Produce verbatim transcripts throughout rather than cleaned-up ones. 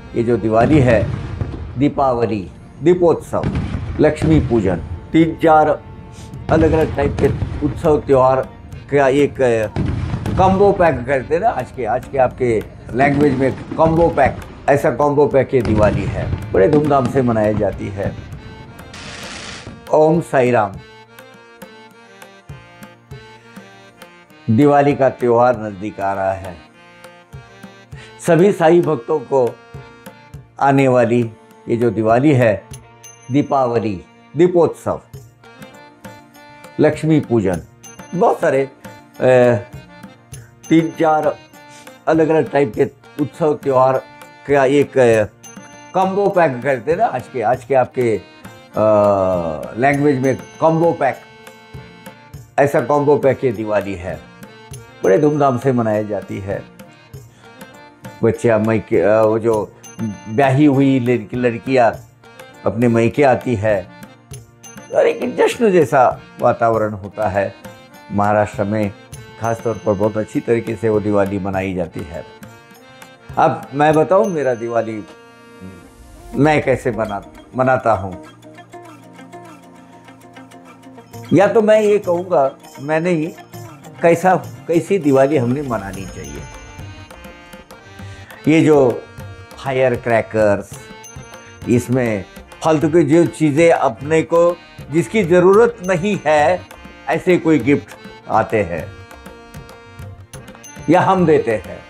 ये जो दिवाली है, दीपावली, दीपोत्सव, लक्ष्मी पूजन, तीन चार अलग अलग टाइप के उत्सव त्यौहार का एक कॉम्बो पैक करते हैं ना, आज के आज के आपके लैंग्वेज में कॉम्बो पैक, ऐसा कॉम्बो पैक ये दिवाली है, बड़े धूमधाम से मनाई जाती है। ओम साई राम। दिवाली का त्योहार नजदीक आ रहा है। सभी साई भक्तों को आने वाली ये जो दिवाली है, दीपावली, दीपोत्सव, लक्ष्मी पूजन, बहुत सारे तीन चार अलग अलग टाइप के उत्सव त्यौहार का एक कॉम्बो पैक करते हैं ना, आज के आज के आपके लैंग्वेज में कॉम्बो पैक, ऐसा कॉम्बो पैक ये दिवाली है, बड़े धूमधाम से मनाई जाती है। बच्चे मैके, वो जो ब्याही हुई लड़की लड़कियाँ अपने मैके आती है और एक जश्न जैसा वातावरण होता है। महाराष्ट्र में खास तौर पर बहुत अच्छी तरीके से वो दिवाली मनाई जाती है। अब मैं बताऊं मेरा दिवाली मैं कैसे मना मनाता हूं, या तो मैं ये कहूँगा मैंने ही कैसा कैसी दिवाली हमने मनानी चाहिए। ये जो फायर क्रैकर्स, इसमें फालतू की जो चीज़ें अपने को जिसकी ज़रूरत नहीं है, ऐसे कोई गिफ्ट आते हैं या हम देते हैं,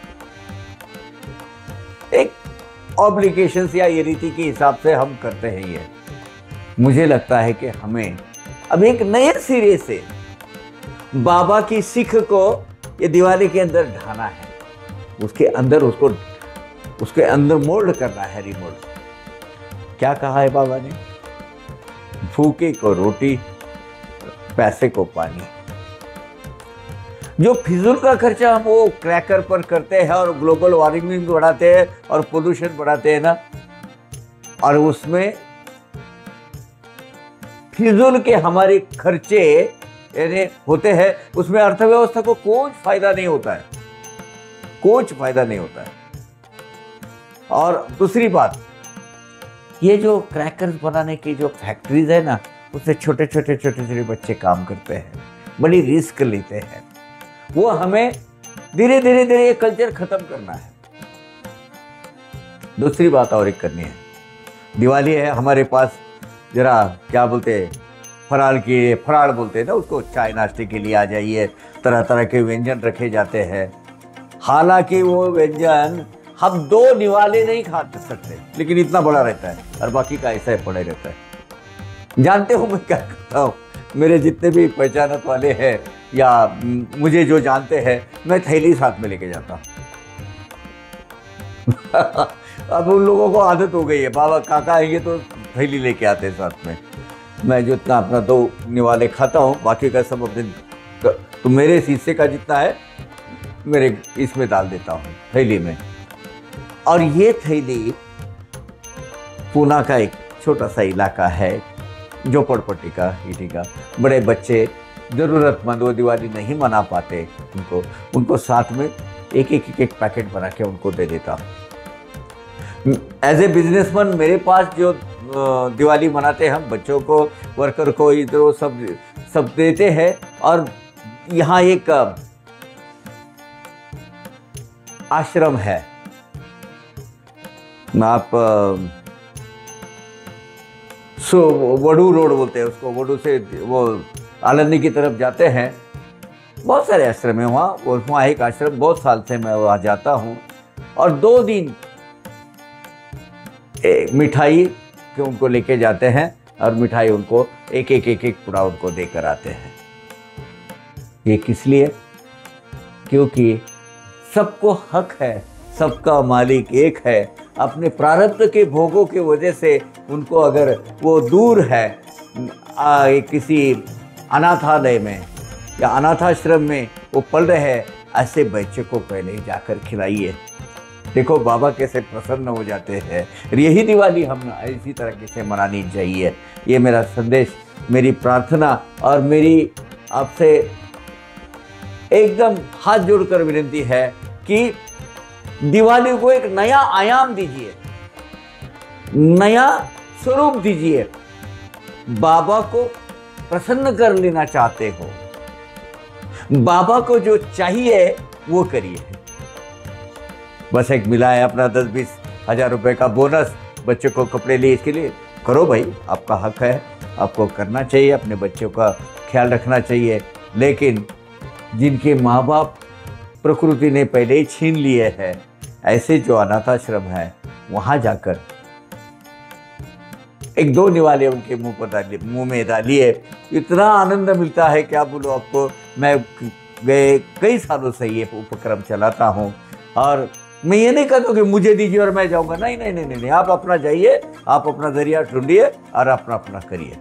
एक ऑब्लिगेशंस या ये रीति के हिसाब से हम करते हैं। ये मुझे लगता है कि हमें अब एक नए सिरे से बाबा की सीख को ये दिवाली के अंदर ढाना है, उसके अंदर उसको उसके अंदर मोल्ड करना है, रिमोल्ड। क्या कहा है बाबा ने? भूखे को रोटी, पैसे को पानी। जो फिजूल का खर्चा हम वो क्रैकर पर करते हैं और ग्लोबल वार्मिंग बढ़ाते हैं और पोल्यूशन बढ़ाते हैं ना, और उसमें फिजूल के हमारे खर्चे यानी होते हैं, उसमें अर्थव्यवस्था को कोई फायदा नहीं होता है, कोई फायदा नहीं होता है। और दूसरी बात, ये जो क्रैकर्स बनाने की जो फैक्ट्रीज है ना, उससे छोटे छोटे छोटे छोटे बच्चे काम करते हैं, बड़ी रिस्क लेते हैं। वो हमें धीरे धीरे धीरे ये कल्चर खत्म करना है। दूसरी बात और एक करनी है, दिवाली है हमारे पास, जरा क्या बोलते हैं, फराळ की फराळ बोलते हैं ना उसको, चाय नाश्ते के लिए आ जाइए, तरह तरह के व्यंजन रखे जाते हैं। हालांकि वो व्यंजन हम दो निवाले नहीं खा सकते, लेकिन इतना बड़ा रहता है और बाकी का ऐसा ही पड़े रहता है। जानते हो मैं क्या करता हूँ, मेरे जितने भी पहचानत वाले हैं या मुझे जो जानते हैं, मैं थैली साथ में लेके जाता हूँ। अब उन लोगों को आदत हो गई है, बाबा काका आएंगे तो थैली लेके आते हैं साथ में। मैं जो इतना अपना दो निवाले खाता हूँ, बाकी का सब अपने, तो मेरे हिस्से का जितना है मेरे इसमें डाल देता हूँ थैली में। और ये थैली पूना का एक छोटा सा इलाका है, झोपड़पट्टी का, ईटी का, बड़े बच्चे ज़रूरतमंद वो दिवाली नहीं मना पाते, उनको उनको साथ में एक एक एक, एक पैकेट बना के उनको दे देता हूँ। एज ए बिजनेसमैन मेरे पास जो दिवाली मनाते हैं हम, बच्चों को, वर्कर को, इधर सब सब देते हैं। और यहाँ एक आश्रम है, आप सो वडू रोड बोलते हैं उसको, वडू से वो आलंदी की तरफ जाते हैं, बहुत सारे आश्रम है वहाँ। वहाँ एक आश्रम, बहुत साल से मैं वहाँ जाता हूँ, और दो दिन मिठाई के उनको लेके जाते हैं और मिठाई उनको एक एक एक एक पूरा उनको देकर आते हैं। ये किस लिए? क्योंकि सबको हक है, सबका मालिक एक है। अपने प्रारब्ध के भोगों की वजह से उनको अगर वो दूर है आ, किसी अनाथालय में या अनाथाश्रम में वो पल रहे हैं, ऐसे बच्चे को पहले ही जाकर खिलाइए। देखो बाबा कैसे प्रसन्न हो जाते हैं। यही दिवाली हम इसी तरह से मनानी चाहिए। ये मेरा संदेश, मेरी प्रार्थना और मेरी आपसे एकदम हाथ जोड़कर विनती है कि दिवाली को एक नया आयाम दीजिए। नया स्वरूप दीजिए। बाबा को प्रसन्न कर लेना चाहते हो, बाबा को जो चाहिए वो करिए। बस एक मिला है अपना दस बीस हजार रुपए का बोनस, बच्चों को कपड़े लिए, इसके लिए करो भाई, आपका हक है, आपको करना चाहिए, अपने बच्चों का ख्याल रखना चाहिए। लेकिन जिनके माँ बाप प्रकृति ने पहले ही छीन लिए हैं, ऐसे जो अनाथाश्रम है, वहाँ जाकर एक दो निवाले उनके मुंह पर डालिए, मुंह में डालिए, इतना आनंद मिलता है, क्या बोलो आपको। मैं गए कई सालों से ये उपक्रम चलाता हूँ, और मैं ये नहीं कहता कि मुझे दीजिए और मैं जाऊँगा, नहीं नहीं नहीं नहीं, आप अपना जाइए, आप अपना जरिया ढूंढिए और अपना अपना करिए।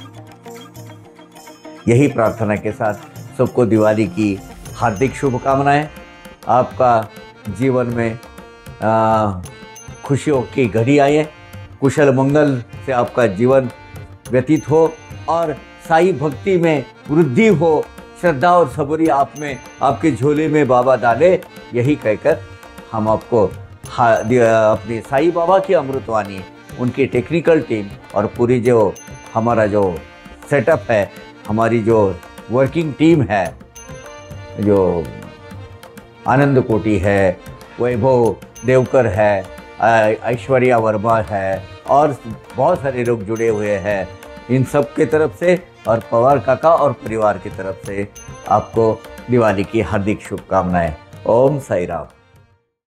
यही प्रार्थना के साथ सबको दिवाली की हार्दिक शुभकामनाएं। आपका जीवन में आ, खुशियों की घड़ी आए, कुशल मंगल से आपका जीवन व्यतीत हो, और साई भक्ति में वृद्धि हो, श्रद्धा और सबूरी आप में, आपके झोले में बाबा डाले। यही कहकर हम आपको अपनी साई बाबा की अमृतवाणी, उनकी टेक्निकल टीम और पूरी जो हमारा जो सेटअप है, हमारी जो वर्किंग टीम है, जो आनंद कोटी है, वैभव देवकर है, ऐश्वर्या वर्मा है, और बहुत सारे लोग जुड़े हुए हैं, इन सब के तरफ से और पवार काका और परिवार की तरफ से आपको दिवाली की हार्दिक शुभकामनाएं। ओम साई राम।